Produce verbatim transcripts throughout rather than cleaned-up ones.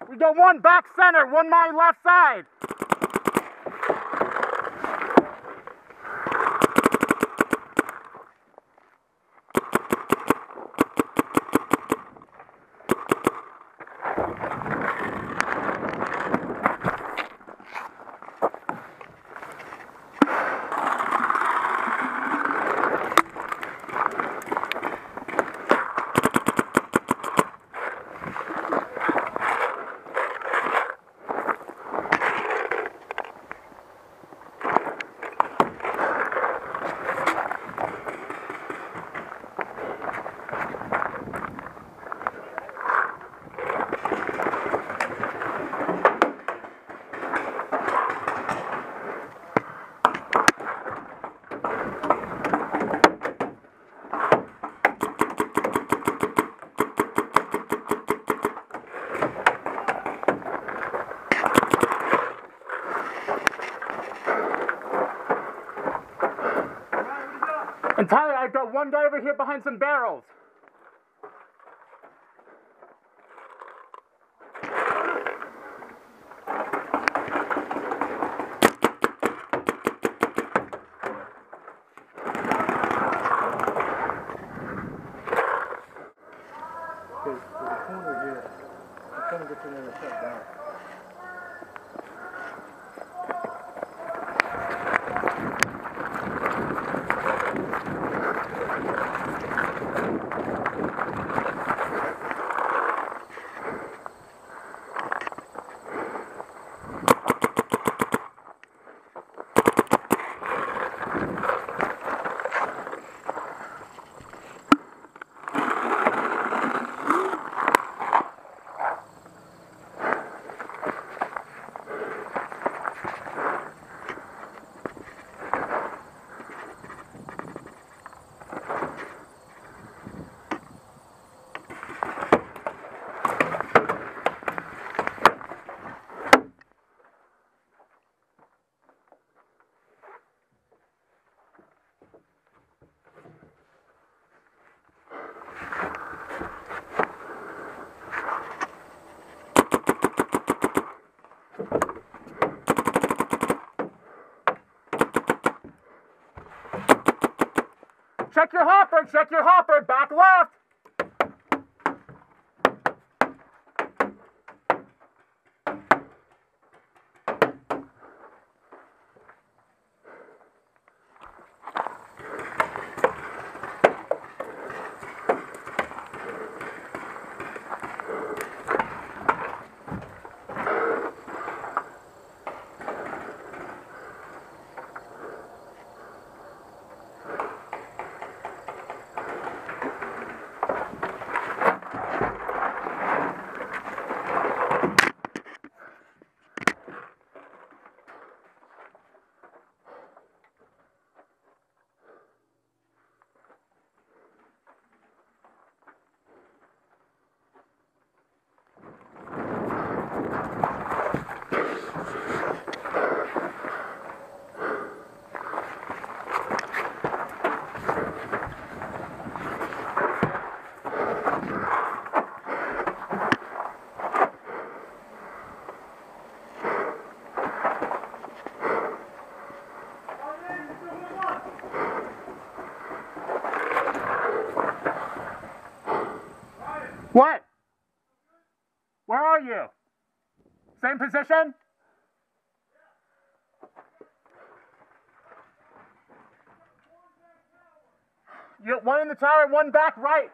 We got one back center, one my left side. And Tyler, I've got one guy over here behind some barrels. Okay, so the corner here, I'm trying to get you there to shut down. Check your hopper, check your hopper, back left. What? Where are you? Same position? You one in the tower, one back right.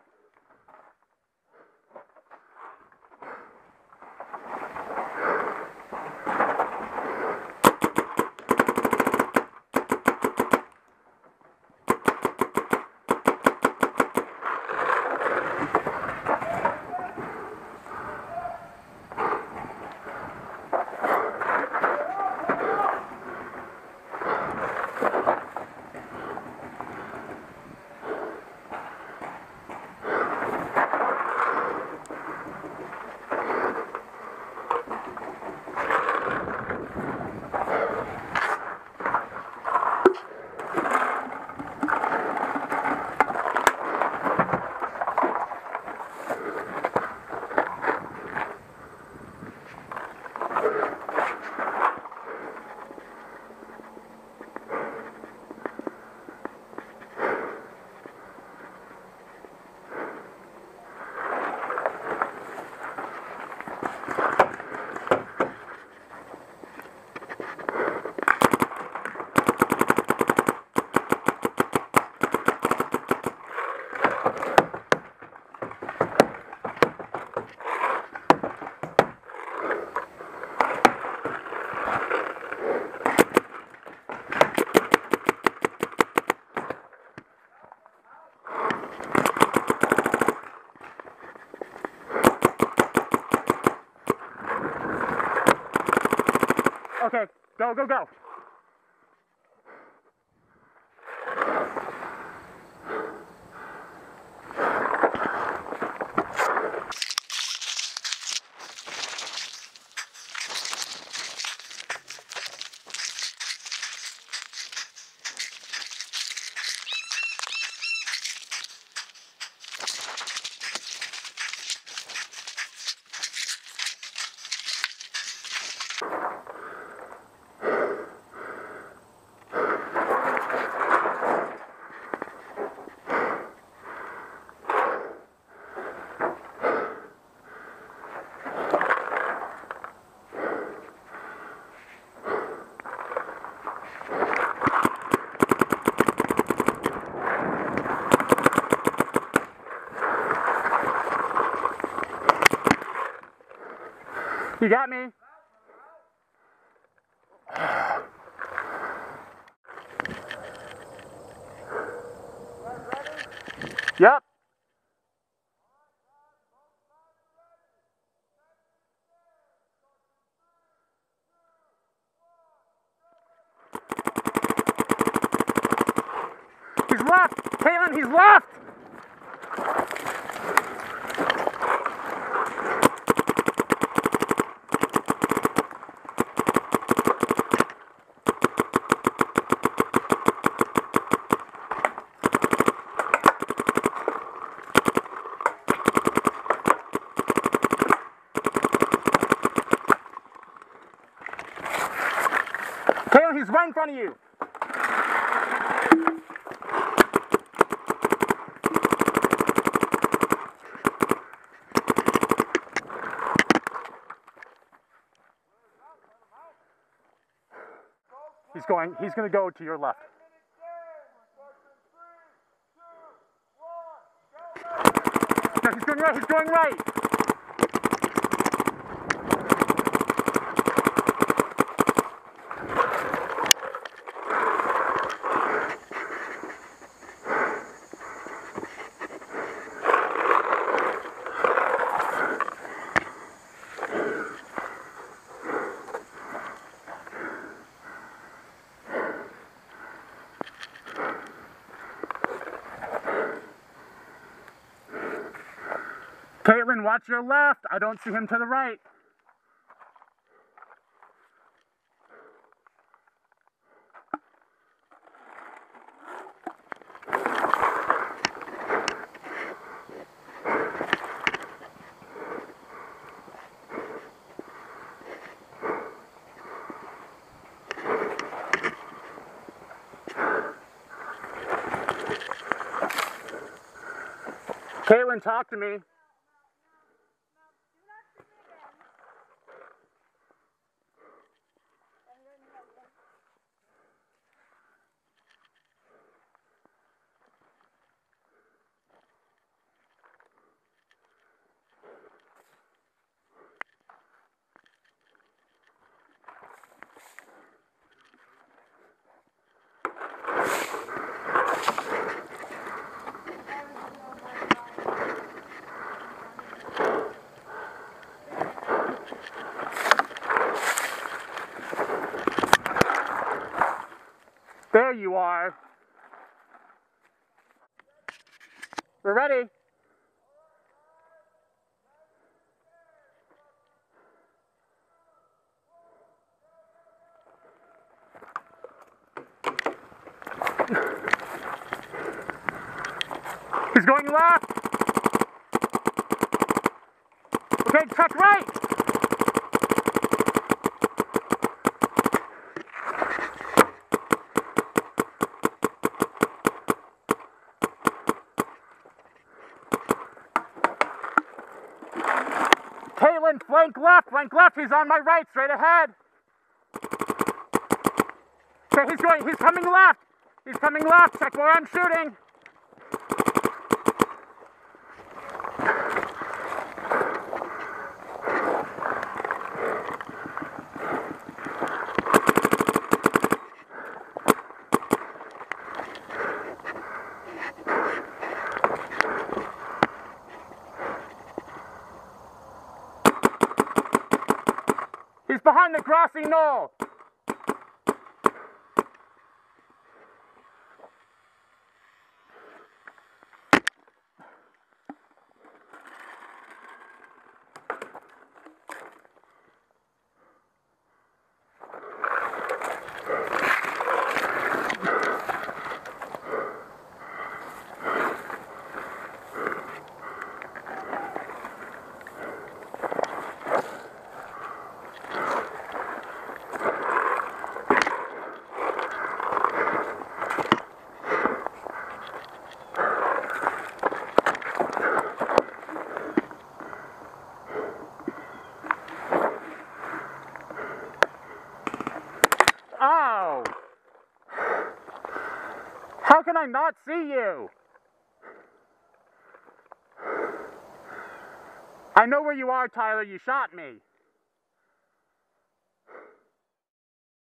Okay, go, go, go. You got me? Yep. He's left! Caitlin, he's left! Caitlin, he's right in front of you! He's going, he's going to go to your left. No, he's going right, he's going right. Caitlin, watch your left. I don't see him to the right. Caitlin, talk to me. There you are. We're ready. He's going left. Okay, check right. Caitlin, flank left, flank left. He's on my right, straight ahead. Okay, he's going, he's coming left. He's coming left. Check where I'm shooting. He's behind the grassy knoll. can I not see you? I know where you are, Tyler. You shot me.